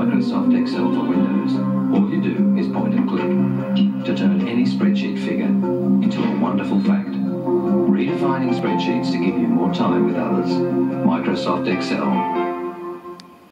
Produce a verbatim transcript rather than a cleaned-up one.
Microsoft Excel for Windows, all you do is point and click to turn any spreadsheet figure into a wonderful fact. Redefining spreadsheets to give you more time with others. Microsoft Excel.